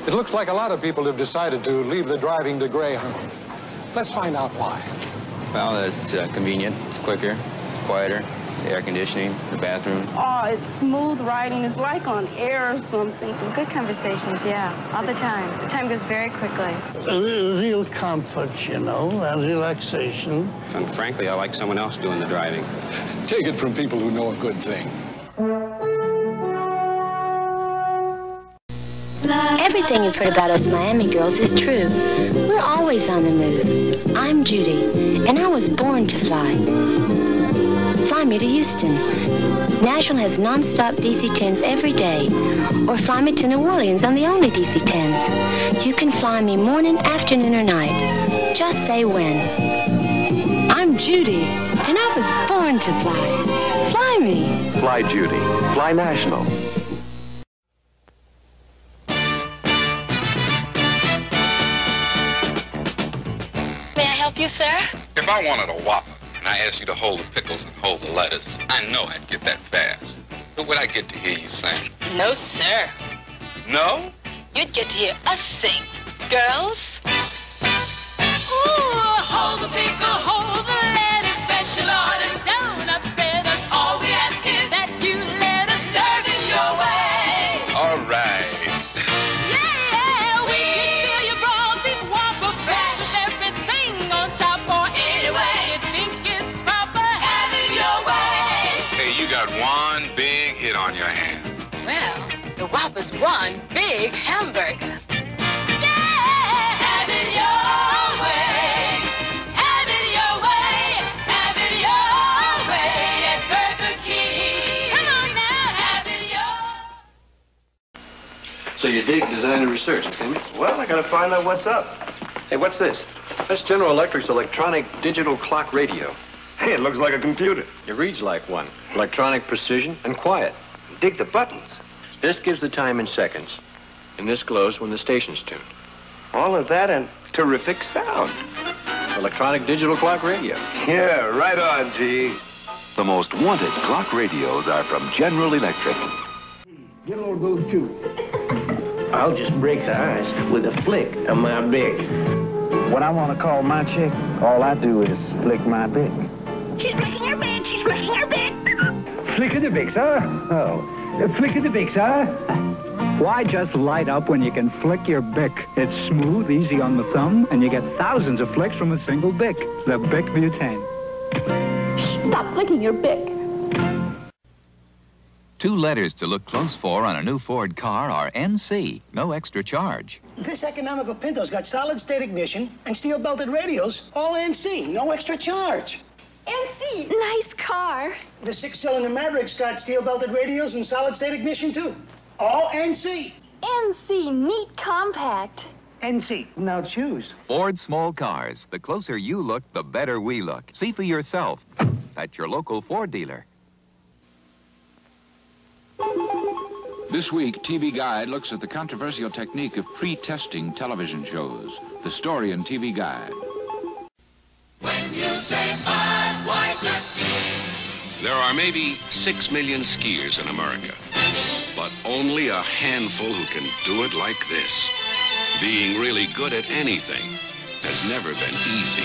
It looks like a lot of people have decided to leave the driving to Greyhound. Let's find out why. Well, it's convenient, it's quicker, quieter, the air conditioning, the bathroom. Oh, it's smooth riding. It's like on air or something. Good conversations, yeah, all the time. The time goes very quickly. Real comfort, you know, and relaxation. And frankly, I like someone else doing the driving. Take it from people who know a good thing. Everything you've heard about us Miami girls is true. We're always on the move. I'm Judy, and I was born to fly. Fly me to Houston. Nashville has non-stop DC-10s every day. Or fly me to New Orleans on the only DC-10s. You can fly me morning, afternoon, or night. Just say when. I'm Judy, and I was born to fly. Fly me. Fly Judy. Fly National. You, sir? If I wanted a Whopper and I asked you to hold the pickles and hold the lettuce, I know I'd get that fast. But would I get to hear you sing? No, sir. No? You'd get to hear us sing. Girls? Ooh, hold the pickle, hold the lettuce, special order, donuts, bread, all we ask is that you let us serve it your way. All right. One big hit on your hands. Well, the Whopper's one big hamburger. Yeah, have it your way. Have it your way. Have it your way at Burger King. Come on now, have it your... So you dig design and research, it seems? Well, I gotta find out what's up. Hey, what's this? That's General Electric's electronic digital clock radio. Hey, it looks like a computer. It reads like one. Electronic precision and quiet. Dig the buttons. This gives the time in seconds. And this glows when the station's tuned. All of that and terrific sound. Electronic digital clock radio. Yeah, right on, G. The most wanted clock radios are from General Electric. Get all those too. I'll just break the ice with a flick of my bic. When I want to call my chick, all I do is flick my bic. She's flicking her bic, she's flicking her bic. Flick of the bic, sir? Oh, flick of the bic, sir? Why just light up when you can flick your bic? It's smooth, easy on the thumb, and you get thousands of flicks from a single bic. The Bic Butane. Stop flicking your bic. 2 letters to look close for on a new Ford car are NC, no extra charge. This economical Pinto's got solid-state ignition and steel-belted radios, all NC, no extra charge. NC, nice car. The 6-cylinder Maverick's got steel-belted radios and solid-state ignition, too. All NC. NC, neat compact. NC, now choose. Ford small cars. The closer you look, the better we look. See for yourself at your local Ford dealer. This week, TV Guide looks at the controversial technique of pre-testing television shows. The story in TV Guide. When you say Budweiser. There are maybe 6 million skiers in America, but only a handful who can do it like this. Being really good at anything has never been easy.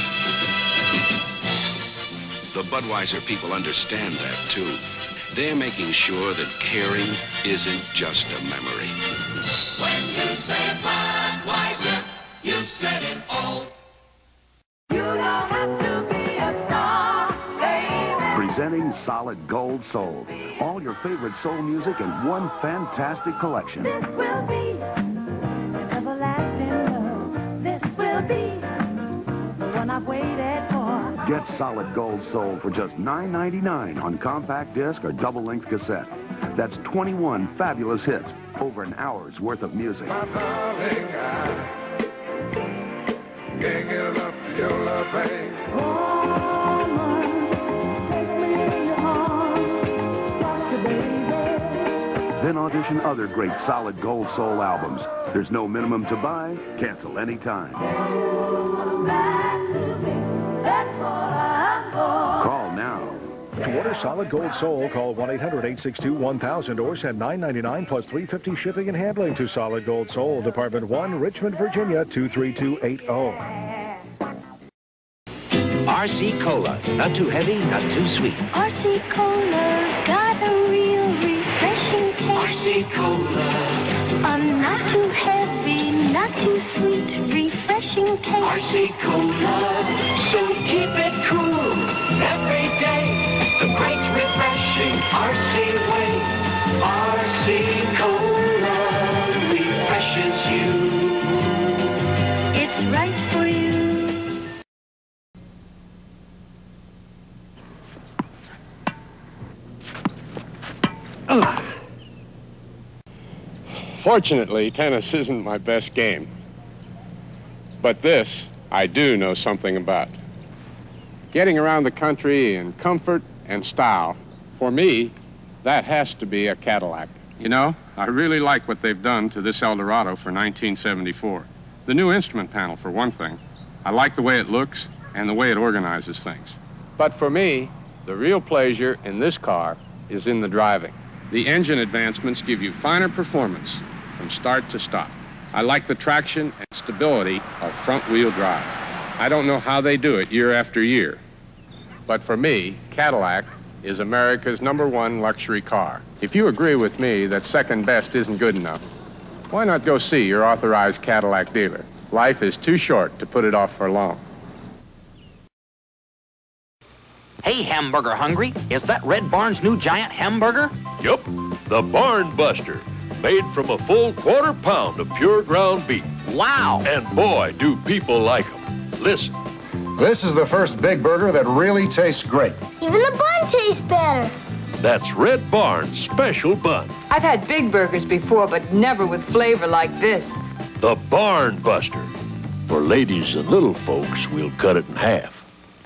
The Budweiser people understand that, too. They're making sure that caring isn't just a memory. When you say Budweiser, you've said it all. You don't have to be a star, baby. Presenting Solid Gold Soul. All your favorite soul music in one fantastic collection. This will be everlasting love. This will be the one I've waited for. Get Solid Gold Soul for just $9.99 on compact disc or double-length cassette. That's 21 fabulous hits, over an hour's worth of music. My darling, I can't get enough of your love, babe. Then audition other great Solid Gold Soul albums. There's no minimum to buy. Cancel anytime. Call now. To order Solid Gold Soul, call 1-800-862-1000 or send $9.99 plus $3.50 shipping and handling to Solid Gold Soul, Department 1, Richmond, Virginia, 23280. RC Cola. Not too heavy, not too sweet. RC Cola's got a real refreshing taste. RC Cola. Not too heavy, not too sweet, refreshing taste. RC Cola. So keep it cool every day. The great refreshing RC way. RC Cola refreshes you. It's right for you. Fortunately, tennis isn't my best game. But this, I do know something about. Getting around the country in comfort and style, for me, that has to be a Cadillac. You know, I really like what they've done to this Eldorado for 1974. The new instrument panel, for one thing. I like the way it looks and the way it organizes things. But for me, the real pleasure in this car is in the driving. The engine advancements give you finer performance from start to stop. I like the traction and stability of front-wheel drive. I don't know how they do it year after year. But for me, Cadillac is America's #1 luxury car. If you agree with me that second best isn't good enough, why not go see your authorized Cadillac dealer? Life is too short to put it off for long. Hey, hamburger hungry? Is that Red Barn's new giant hamburger? Yup, the Barn Buster, made from a full quarter pound of pure ground beef. Wow! And boy, do people like them. Listen. This is the first big burger that really tastes great. Even the bun tastes better. That's Red Barn's special bun. I've had big burgers before, but never with flavor like this. The Barn Buster. For ladies and little folks, we'll cut it in half.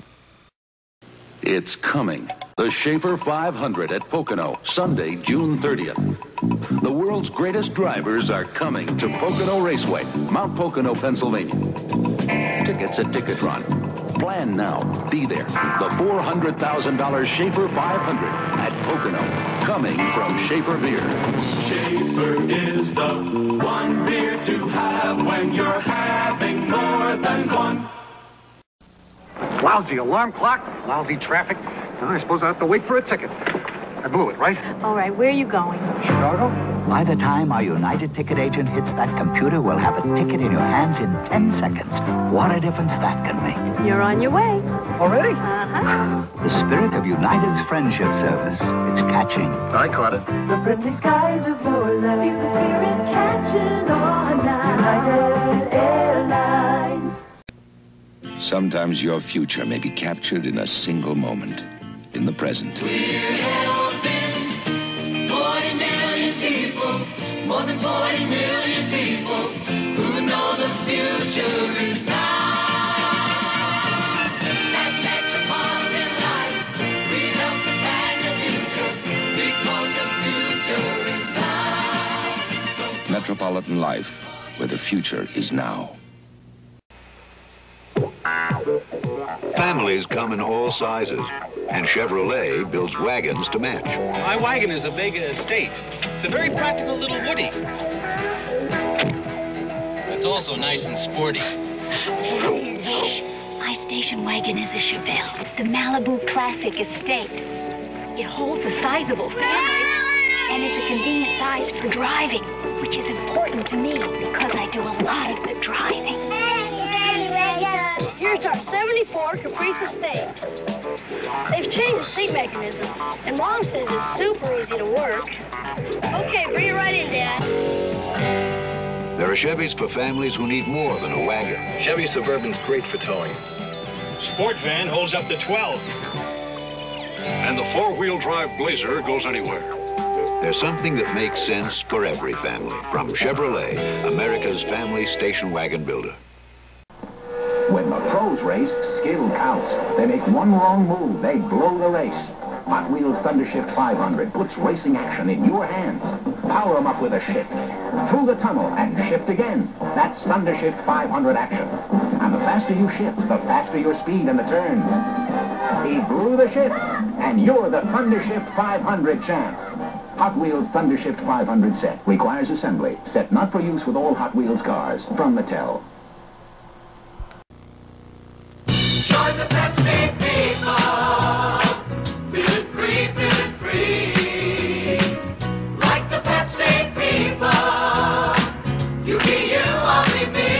It's coming. The Schaefer 500 at Pocono, Sunday, June 30th. The world's greatest drivers are coming to Pocono Raceway, Mount Pocono, Pennsylvania. Tickets at Ticketron. Plan now. Be there. The $400,000 Schaefer 500 at Pocono. Coming from Schaefer Beer. Schaefer is the one beer to have when you're having more than one. Lousy alarm clock, lousy traffic. I suppose I have to wait for a ticket. I blew it, right? All right, where are you going? Chicago? By the time our United Ticket agent hits that computer, we'll have a ticket in your hands in 10 seconds. What a difference that can make. You're on your way. Already? Uh-huh. The spirit of United's friendship service. It's catching. I caught it. The friendly skies of your life. Feel the spirit catching on United Airlines. Sometimes your future may be captured in a single moment, in the present. We're helping 40 million people, more than 40 million people, who know the future is now. At Metropolitan Life, we help to plan the future, because the future is now. Metropolitan Life, where the future is now. Families come in all sizes, and Chevrolet builds wagons to match. My wagon is a Vega Estate. It's a very practical little Woody. It's also nice and sporty. My station wagon is a Chevelle, the Malibu Classic Estate. It holds a sizable family, and it's a convenient size for driving, which is important to me because I do a lot of the driving. Here's our 74 Caprice Estate. They've changed the seat mechanism, and Mom says it's super easy to work. Okay, bring it right in, Dad. There are Chevys for families who need more than a wagon. Chevy Suburban's great for towing. Sport van holds up to 12. And the four-wheel drive Blazer goes anywhere. There's something that makes sense for every family. From Chevrolet, America's family station wagon builder. When the pros race, skill counts. They make one wrong move, they blow the race. Hot Wheels Thundershift 500 puts racing action in your hands. Power them up with a shift. Through the tunnel and shift again. That's Thundershift 500 action. And the faster you shift, the faster your speed in the turns. He blew the shift. and you're the Thundershift 500 champ. Hot Wheels Thundershift 500 set requires assembly. Set not for use with all Hot Wheels cars. From Mattel. Join the Pepsi people. Feel it free, feel it free. Like the Pepsi people. You be you, only me.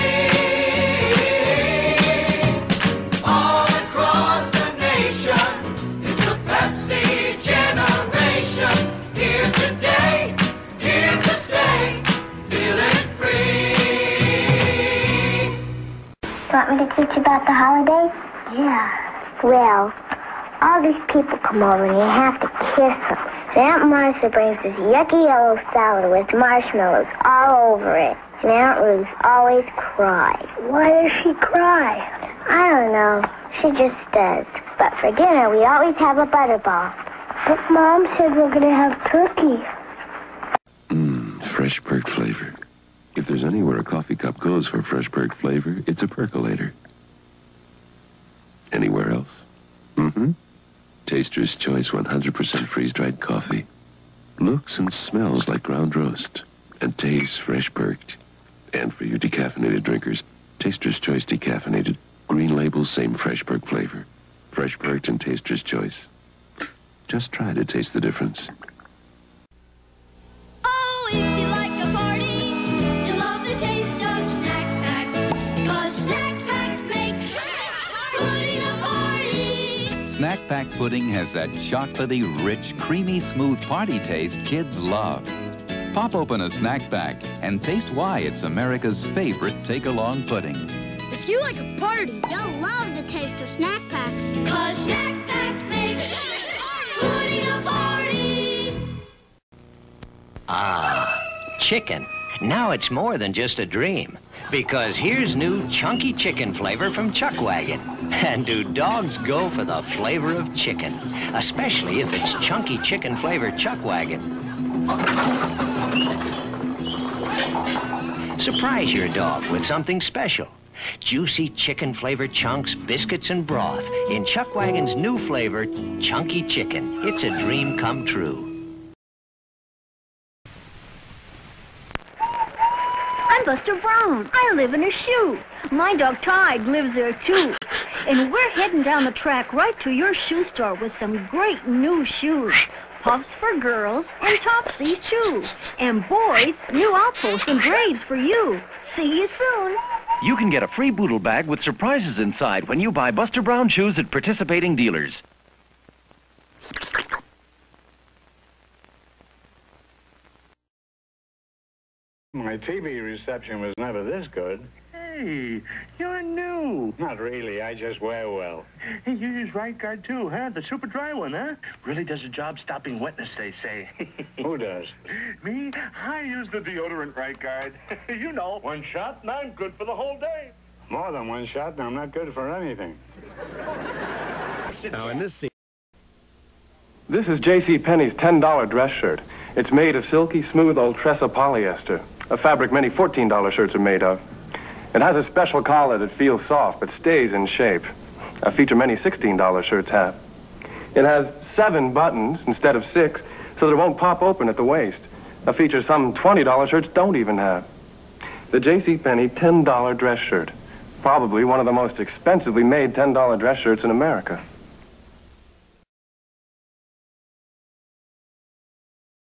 All across the nation, it's the Pepsi generation. Here today, here to stay, feeling free. You want me to teach you about the holidays? Yeah. Well, all these people come over and you have to kiss them. So Aunt Martha brings this yucky yellow salad with marshmallows all over it. And Aunt Ruth always cries. Why does she cry? I don't know. She just does. But for dinner, we always have a butterball. But Mom said we're going to have turkey. Fresh perked flavor. If there's anywhere a coffee cup goes for fresh perked flavor, it's a percolator. Anywhere else? Taster's Choice 100% freeze-dried coffee. Looks and smells like ground roast and tastes fresh perked. And for your decaffeinated drinkers, Taster's Choice decaffeinated. Green label, same fresh perked flavor. Fresh perked and Taster's Choice. Just try to taste the difference. Oh, if you like a party, you love the taste of Snack Pack. 'Cause Snack Pack makes pudding a party. Snack Pack pudding has that chocolatey, rich, creamy, smooth party taste kids love. Pop open a Snack Pack and taste why it's America's favorite take-along pudding. If you like a party, you'll love the taste of Snack Pack. 'Cause Snack Pack makes pudding a party. Ah, chicken. Now it's more than just a dream. Because here's new chunky chicken flavor from Chuckwagon. And do dogs go for the flavor of chicken? Especially if it's chunky chicken flavored Chuckwagon. Surprise your dog with something special. Juicy chicken-flavored chunks, biscuits, and broth in Chuckwagon's new flavor, Chunky Chicken. It's a dream come true. I'm Buster Brown. I live in a shoe. My dog Tide lives there too. And we're heading down the track right to your shoe store with some great new shoes. Puffs for girls and Topsies too. And boys, new outposts and braids for you. See you soon. You can get a free Boodle bag with surprises inside when you buy Buster Brown shoes at participating dealers. My TV reception was never this good. Hey, you're new. Not really. I just wear well. Hey, you use Right Guard too, huh? The super dry one, huh? Really does a job stopping wetness, they say. Who does? Me? I use the deodorant Right Guard. You know, one shot and I'm good for the whole day. More than one shot and I'm not good for anything. Now, in this scene... This is J.C. Penney's $10 dress shirt. It's made of silky, smooth Ultressa polyester, a fabric many $14 shirts are made of. It has a special collar that feels soft but stays in shape, a feature many $16 shirts have. It has 7 buttons instead of 6, so that it won't pop open at the waist, a feature some $20 shirts don't even have. The J.C. Penney $10 dress shirt, probably one of the most expensively made $10 dress shirts in America.